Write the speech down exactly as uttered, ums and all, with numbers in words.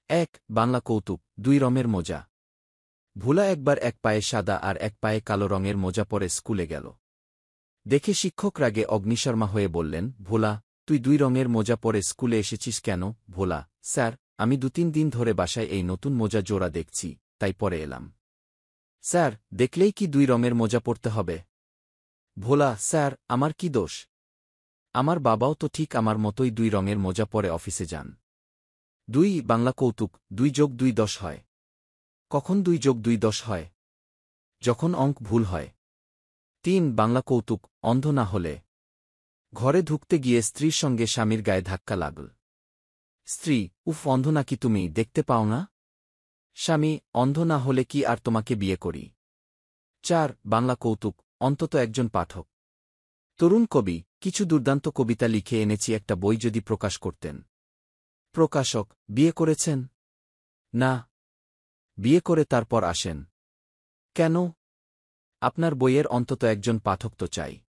এক বাংলা কৌতুক দুই রঙের মোজা। ভোলা একবার এক পায়ে সাদা আর এক পায়ে কালো রঙের মোজা পরে স্কুলে গেল। দেখে শিক্ষক রাগে অগ্নিশর্মা হয়ে বললেন, ভোলা, তুই দুই রঙের মোজা পরে স্কুলে এসেছিস কেন? ভোলা, স্যার, আমি দু তিন দিন ধরে বাসায় এই নতুন মোজা জোড়া দেখছি, তাই পরে এলাম। স্যার, দেখলেই কি দুই রঙের মোজা পরতে হবে? ভোলা, স্যার, আমার কি দোষ? আমার বাবাও তো ঠিক আমার মতোই দুই রঙের মোজা পরে অফিসে যান। দুই বাংলা কৌতুক দুই যোগ দুই দশ হয়। কখন দুই যোগ দুই দশ হয়? যখন অঙ্ক ভুল হয়। তিন বাংলা কৌতুক অন্ধ না হলে। ঘরে ঢুকতে গিয়ে স্ত্রীর সঙ্গে স্বামীর গায়ে ধাক্কা লাগল। স্ত্রী, উফ, অন্ধ নাকি তুমি, দেখতে পাও না? স্বামী, অন্ধ না হলে কি আর তোমাকে বিয়ে করি? চার বাংলা কৌতুক অন্তত একজন পাঠক। তরুণ কবি, কিছু দুর্দান্ত কবিতা লিখে এনেছি, একটা বই যদি প্রকাশ করতেন। প্রকাশক, বিয়ে করেছেন? না। বিয়ে করে তারপর আসেন। কেন? আপনার বইয়ের অন্তত একজন পাঠক তো চাই।